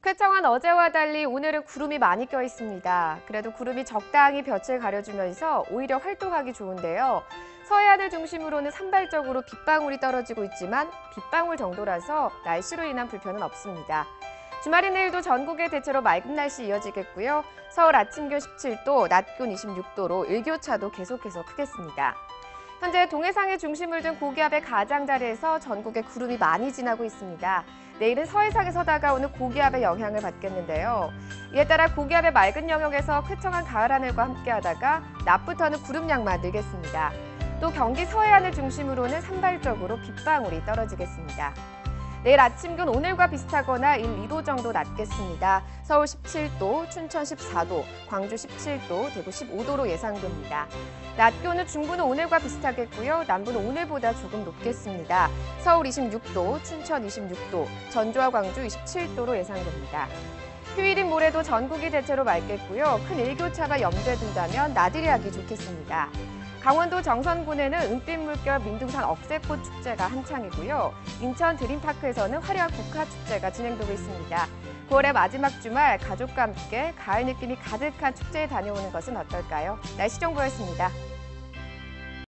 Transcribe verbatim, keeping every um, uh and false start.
쾌청한 어제와 달리 오늘은 구름이 많이 껴 있습니다. 그래도 구름이 적당히 볕을 가려주면서 오히려 활동하기 좋은데요. 서해안을 중심으로는 산발적으로 빗방울이 떨어지고 있지만 빗방울 정도라서 날씨로 인한 불편은 없습니다. 주말인 내일도 전국에 대체로 맑은 날씨 이어지겠고요. 서울 아침 기온 십칠 도, 낮 기온 이십육 도로 일교차도 계속해서 크겠습니다. 현재 동해상의 중심을 둔 고기압의 가장자리에서 전국에 구름이 많이 지나고 있습니다. 내일은 서해상에서 다가오는 고기압의 영향을 받겠는데요. 이에 따라 고기압의 맑은 영역에서 쾌청한 가을 하늘과 함께하다가 낮부터는 구름량만 늘겠습니다. 또 경기 서해안을 중심으로는 산발적으로 빗방울이 떨어지겠습니다. 내일 아침 기온 오늘과 비슷하거나 일, 이 도 정도 낮겠습니다. 서울 십칠 도, 춘천 십사 도, 광주 십칠 도, 대구 십오 도로 예상됩니다. 낮 기온은 중부는 오늘과 비슷하겠고요. 남부는 오늘보다 조금 높겠습니다. 서울 이십육 도, 춘천 이십육 도, 전주와 광주 이십칠 도로 예상됩니다. 휴일인 모레도 전국이 대체로 맑겠고요. 큰 일교차가 염두에 둔다면 나들이 하기 좋겠습니다. 강원도 정선군에는 은빛 물결 민둥산 억새꽃 축제가 한창이고요. 인천 드림파크에서는 화려한 국화축제가 진행되고 있습니다. 구월의 마지막 주말 가족과 함께 가을 느낌이 가득한 축제에 다녀오는 것은 어떨까요? 날씨 정보였습니다.